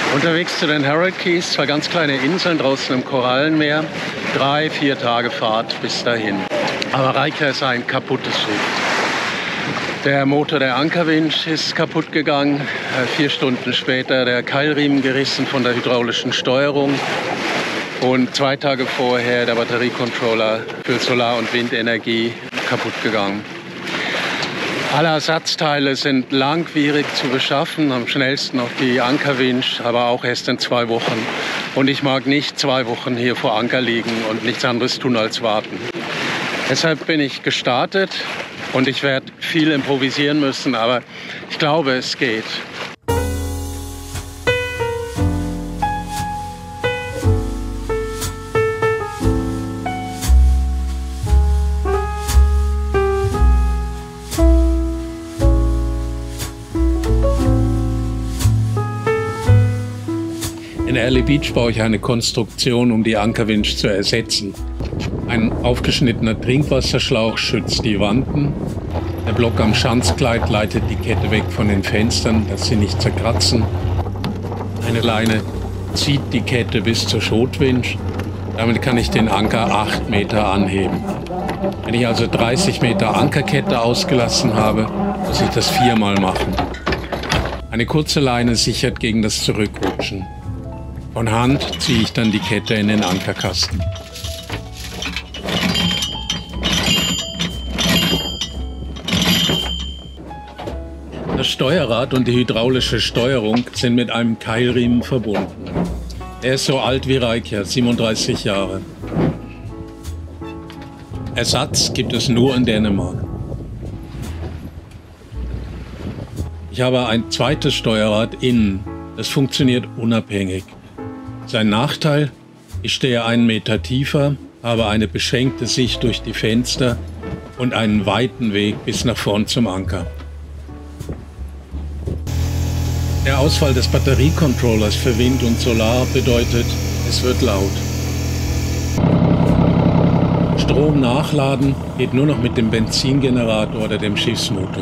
Unterwegs zu den Harold Keys, zwei ganz kleine Inseln draußen im Korallenmeer. 3-4 Tage Fahrt bis dahin. Aber Reykja ist ein kaputtes Schiff. Der Motor der Ankerwinch ist kaputt gegangen. 4 Stunden später der Keilriemen gerissen von der hydraulischen Steuerung. Und 2 Tage vorher der Batteriecontroller für Solar- und Windenergie kaputt gegangen. Alle Ersatzteile sind langwierig zu beschaffen, am schnellsten noch die Ankerwinch, aber auch erst in 2 Wochen. Und ich mag nicht 2 Wochen hier vor Anker liegen und nichts anderes tun als warten. Deshalb bin ich gestartet und ich werde viel improvisieren müssen, aber ich glaube, es geht. In Early Beach baue ich eine Konstruktion, um die Ankerwinch zu ersetzen. Ein aufgeschnittener Trinkwasserschlauch schützt die Wanten. Der Block am Schanzkleid leitet die Kette weg von den Fenstern, dass sie nicht zerkratzen. Eine Leine zieht die Kette bis zur Schotwinch. Damit kann ich den Anker 8 Meter anheben. Wenn ich also 30 Meter Ankerkette ausgelassen habe, muss ich das 4-mal machen. Eine kurze Leine sichert gegen das Zurückrutschen. Von Hand ziehe ich dann die Kette in den Ankerkasten. Das Steuerrad und die hydraulische Steuerung sind mit einem Keilriemen verbunden. Er ist so alt wie Reykja, 37 Jahre. Ersatz gibt es nur in Dänemark. Ich habe ein zweites Steuerrad innen. Das funktioniert unabhängig. Sein Nachteil: ich stehe 1 Meter tiefer, habe eine beschränkte Sicht durch die Fenster und einen weiten Weg bis nach vorn zum Anker. Der Ausfall des Batteriecontrollers für Wind und Solar bedeutet, es wird laut. Strom nachladen geht nur noch mit dem Benzingenerator oder dem Schiffsmotor.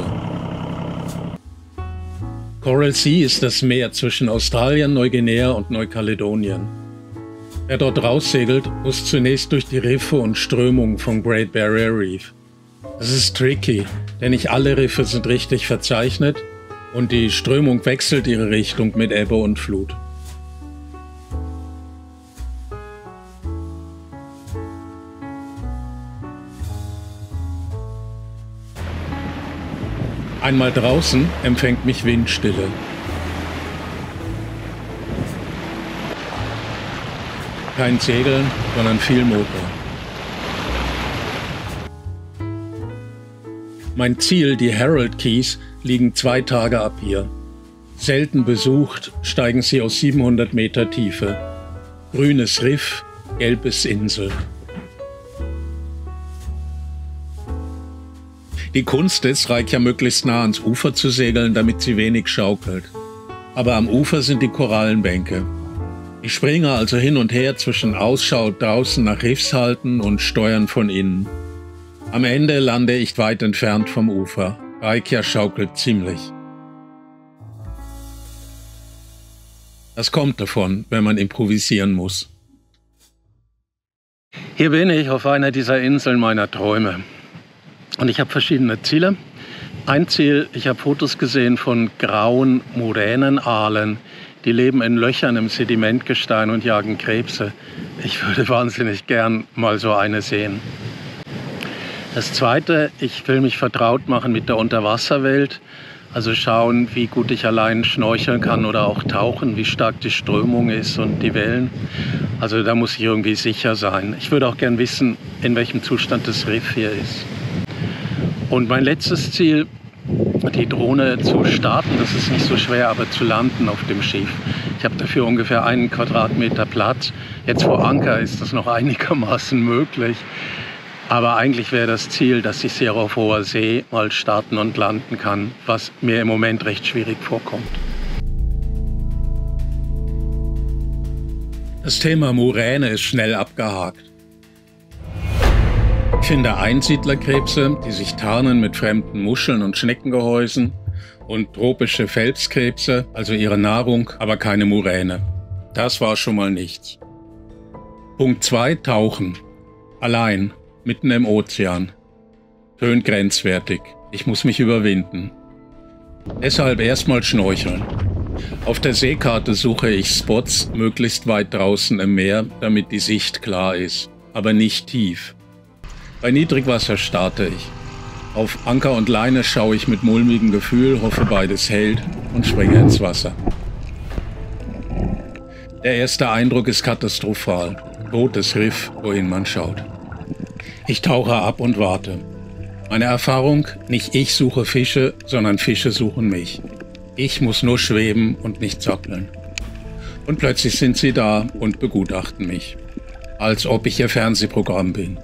Coral Sea ist das Meer zwischen Australien, Neuguinea und Neukaledonien. Wer dort raussegelt, muss zunächst durch die Riffe und Strömungen vom Great Barrier Reef. Das ist tricky, denn nicht alle Riffe sind richtig verzeichnet und die Strömung wechselt ihre Richtung mit Ebbe und Flut. Einmal draußen empfängt mich Windstille. Kein Segeln, sondern viel Motor. Mein Ziel, die Harold Keys, liegen 2 Tage ab hier. Selten besucht, steigen sie aus 700 Meter Tiefe. Grünes Riff, gelbes Insel. Die Kunst ist, Reykja möglichst nah ans Ufer zu segeln, damit sie wenig schaukelt. Aber am Ufer sind die Korallenbänke. Ich springe also hin und her zwischen Ausschau draußen nach Riffshalten und Steuern von innen. Am Ende lande ich weit entfernt vom Ufer. Reykja schaukelt ziemlich. Das kommt davon, wenn man improvisieren muss. Hier bin ich auf einer dieser Inseln meiner Träume. Und ich habe verschiedene Ziele. Ein Ziel: ich habe Fotos gesehen von grauen Muränenaalen. Die leben in Löchern im Sedimentgestein und jagen Krebse. Ich würde wahnsinnig gern mal so eine sehen. Das Zweite: ich will mich vertraut machen mit der Unterwasserwelt. Also schauen, wie gut ich allein schnorcheln kann oder auch tauchen, wie stark die Strömung ist und die Wellen. Also da muss ich irgendwie sicher sein. Ich würde auch gern wissen, in welchem Zustand das Riff hier ist. Und mein letztes Ziel: die Drohne zu starten. Das ist nicht so schwer, aber zu landen auf dem Schiff. Ich habe dafür ungefähr 1 Quadratmeter Platz. Jetzt vor Anker ist das noch einigermaßen möglich. Aber eigentlich wäre das Ziel, dass ich hier auf hoher See mal starten und landen kann, was mir im Moment recht schwierig vorkommt. Das Thema Muräne ist schnell abgehakt. Ich finde Einsiedlerkrebse, die sich tarnen mit fremden Muscheln und Schneckengehäusen, und tropische Felskrebse, also ihre Nahrung, aber keine Muräne. Das war schon mal nichts. Punkt 2, Tauchen. Allein, mitten im Ozean. Tönt grenzwertig. Ich muss mich überwinden. Deshalb erstmal schnorcheln. Auf der Seekarte suche ich Spots möglichst weit draußen im Meer, damit die Sicht klar ist, aber nicht tief. Bei Niedrigwasser starte ich. Auf Anker und Leine schaue ich mit mulmigem Gefühl, hoffe beides hält und springe ins Wasser. Der erste Eindruck ist katastrophal. Totes Riff, wohin man schaut. Ich tauche ab und warte. Meine Erfahrung, nicht ich suche Fische, sondern Fische suchen mich. Ich muss nur schweben und nicht zappeln. Und plötzlich sind sie da und begutachten mich. Als ob ich ihr Fernsehprogramm bin.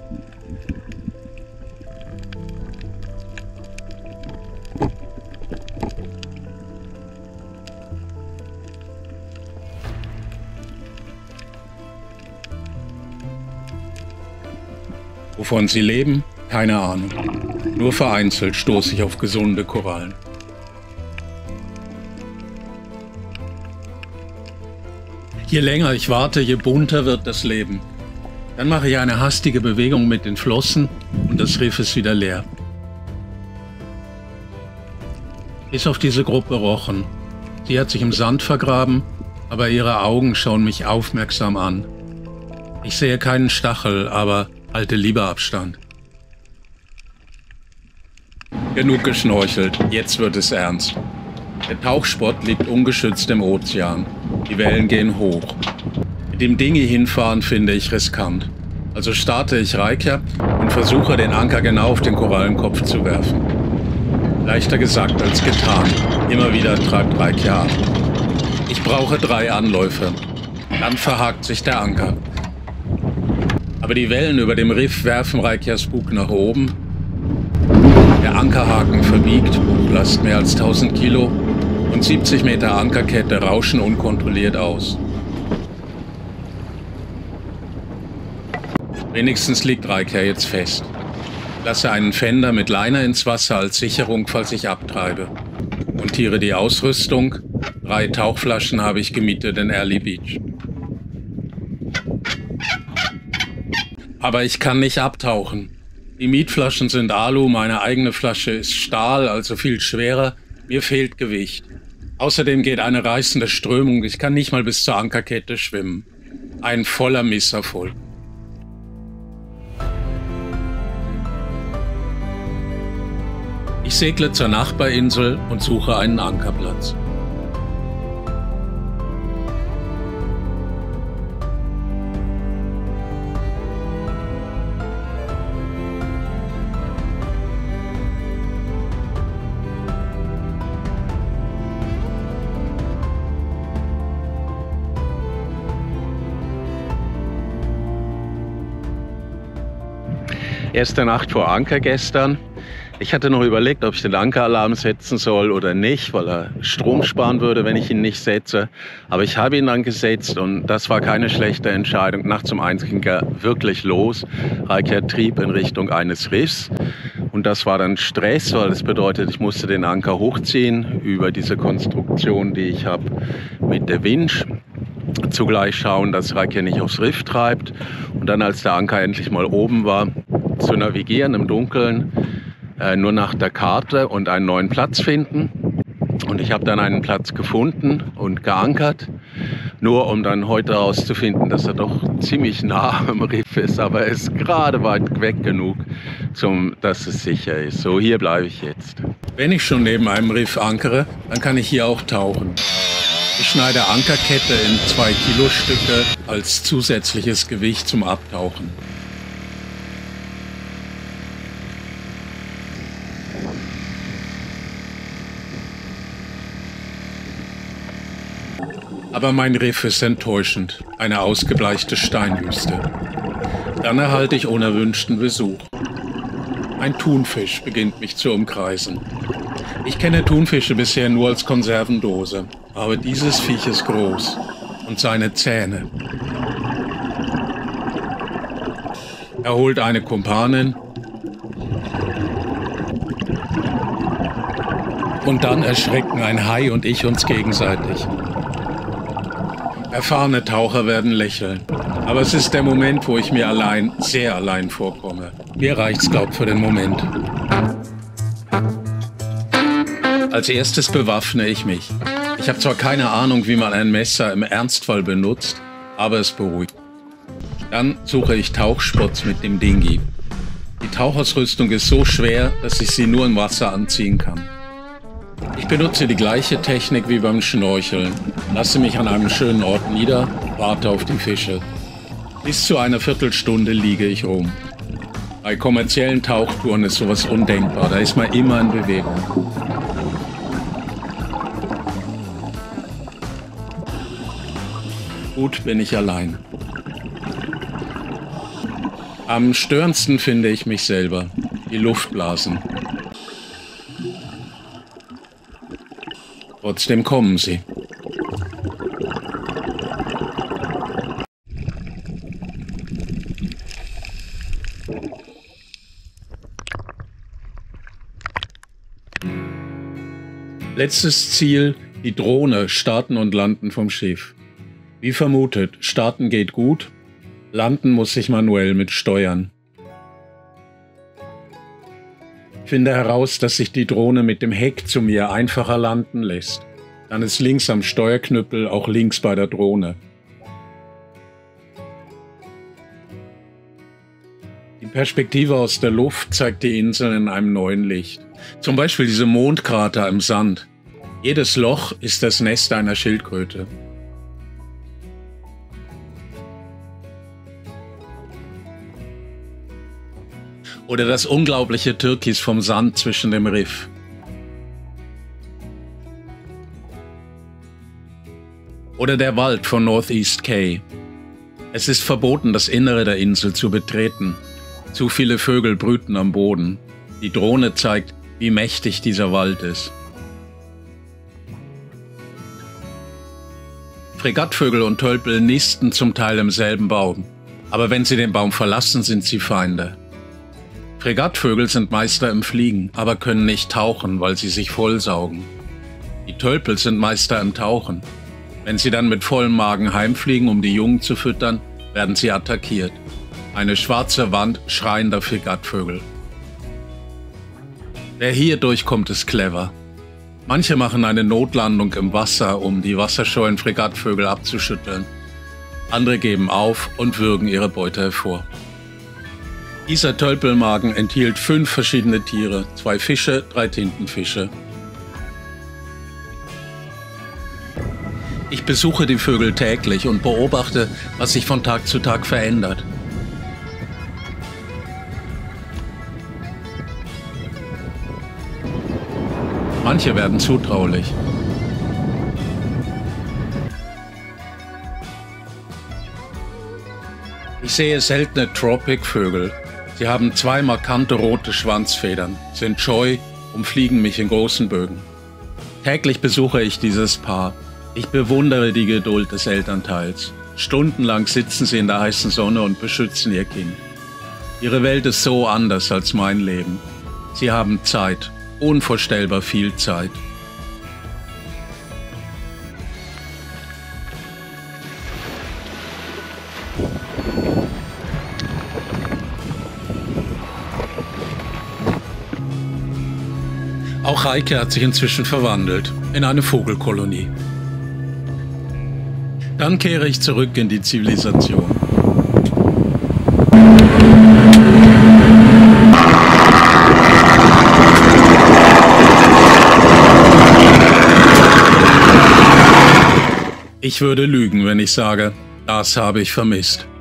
Wovon sie leben? Keine Ahnung. Nur vereinzelt stoße ich auf gesunde Korallen. Je länger ich warte, je bunter wird das Leben. Dann mache ich eine hastige Bewegung mit den Flossen und das Riff ist wieder leer. Bis auf diese Gruppe Rochen. Sie hat sich im Sand vergraben, aber ihre Augen schauen mich aufmerksam an. Ich sehe keinen Stachel, aber halte lieber Abstand. Genug geschnorchelt, jetzt wird es ernst. Der Tauchsport liegt ungeschützt im Ozean. Die Wellen gehen hoch. Mit dem Dinghy hinfahren finde ich riskant. Also starte ich Reikja und versuche, den Anker genau auf den Korallenkopf zu werfen. Leichter gesagt als getan. Immer wieder treibt Reikja ab. Ich brauche 3 Anläufe. Dann verhakt sich der Anker. Aber die Wellen über dem Riff werfen Reikjas Bug nach oben. Der Ankerhaken verbiegt, Buglast mehr als 1000 Kilo und 70 Meter Ankerkette rauschen unkontrolliert aus. Wenigstens liegt Reikja jetzt fest. Lasse einen Fender mit Leine ins Wasser als Sicherung, falls ich abtreibe. Montiere die Ausrüstung. 3 Tauchflaschen habe ich gemietet in Early Beach. Aber ich kann nicht abtauchen. Die Mietflaschen sind Alu, meine eigene Flasche ist Stahl, also viel schwerer. Mir fehlt Gewicht. Außerdem geht eine reißende Strömung, ich kann nicht mal bis zur Ankerkette schwimmen. Ein voller Misserfolg. Ich segle zur Nachbarinsel und suche einen Ankerplatz. Erste Nacht vor Anker gestern. Ich hatte noch überlegt, ob ich den Ankeralarm setzen soll oder nicht, weil er Strom sparen würde, wenn ich ihn nicht setze. Aber ich habe ihn dann gesetzt und das war keine schlechte Entscheidung. Nachts um 1 ging er wirklich los. Reikja trieb in Richtung eines Riffs. Und das war dann Stress, weil das bedeutet, ich musste den Anker hochziehen über diese Konstruktion, die ich habe mit der Winch. Zugleich schauen, dass Reikja nicht aufs Riff treibt. Und dann, als der Anker endlich mal oben war, zu navigieren im Dunkeln, nur nach der Karte und einen neuen Platz finden. Und ich habe dann einen Platz gefunden und geankert, nur um dann heute herauszufinden, dass er doch ziemlich nah am Riff ist, aber er ist gerade weit weg genug, dass es sicher ist. So, hier bleibe ich jetzt. Wenn ich schon neben einem Riff ankere, dann kann ich hier auch tauchen. Ich schneide Ankerkette in 2 Kilo Stücke als zusätzliches Gewicht zum Abtauchen. Aber mein Riff ist enttäuschend, eine ausgebleichte Steinwüste. Dann erhalte ich unerwünschten Besuch. Ein Thunfisch beginnt mich zu umkreisen. Ich kenne Thunfische bisher nur als Konservendose, aber dieses Viech ist groß und seine Zähne. Er holt eine Kumpanin. Und dann erschrecken ein Hai und ich uns gegenseitig. Erfahrene Taucher werden lächeln. Aber es ist der Moment, wo ich mir allein, sehr allein vorkomme. Mir reicht's, glaub, für den Moment. Als erstes bewaffne ich mich. Ich habe zwar keine Ahnung, wie man ein Messer im Ernstfall benutzt, aber es beruhigt. Dann suche ich Tauchspots mit dem Dingi. Die Tauchausrüstung ist so schwer, dass ich sie nur im Wasser anziehen kann. Ich benutze die gleiche Technik wie beim Schnorcheln, lasse mich an einem schönen Ort nieder, warte auf die Fische. Bis zu einer Viertelstunde liege ich rum. Bei kommerziellen Tauchtouren ist sowas undenkbar, da ist man immer in Bewegung. Gut bin ich allein. Am störendsten finde ich mich selber, die Luftblasen. Trotzdem kommen sie. Letztes Ziel, die Drohne, starten und landen vom Schiff. Wie vermutet, starten geht gut, landen muss ich manuell mit steuern. Ich finde heraus, dass sich die Drohne mit dem Heck zu mir einfacher landen lässt. Dann ist links am Steuerknüppel auch links bei der Drohne. Die Perspektive aus der Luft zeigt die Insel in einem neuen Licht. Zum Beispiel diese Mondkrater im Sand. Jedes Loch ist das Nest einer Schildkröte. Oder das unglaubliche Türkis vom Sand zwischen dem Riff. Oder der Wald von Northeast Cay. Es ist verboten, das Innere der Insel zu betreten. Zu viele Vögel brüten am Boden. Die Drohne zeigt, wie mächtig dieser Wald ist. Fregattvögel und Tölpel nisten zum Teil im selben Baum. Aber wenn sie den Baum verlassen, sind sie Feinde. Fregattvögel sind Meister im Fliegen, aber können nicht tauchen, weil sie sich vollsaugen. Die Tölpel sind Meister im Tauchen. Wenn sie dann mit vollem Magen heimfliegen, um die Jungen zu füttern, werden sie attackiert. Eine schwarze Wand schreiender Fregattvögel. Wer hier durchkommt, ist clever. Manche machen eine Notlandung im Wasser, um die wasserscheuen Fregattvögel abzuschütteln. Andere geben auf und würgen ihre Beute hervor. Dieser Tölpelmagen enthielt 5 verschiedene Tiere, 2 Fische, 3 Tintenfische. Ich besuche die Vögel täglich und beobachte, was sich von Tag zu Tag verändert. Manche werden zutraulich. Ich sehe seltene Tropic-Vögel. Sie haben 2 markante rote Schwanzfedern, sind scheu, umfliegen mich in großen Bögen. Täglich besuche ich dieses Paar. Ich bewundere die Geduld des Elternteils. Stundenlang sitzen sie in der heißen Sonne und beschützen ihr Kind. Ihre Welt ist so anders als mein Leben. Sie haben Zeit, unvorstellbar viel Zeit. Auch Heike hat sich inzwischen verwandelt in eine Vogelkolonie. Dann kehre ich zurück in die Zivilisation. Ich würde lügen, wenn ich sage, das habe ich vermisst.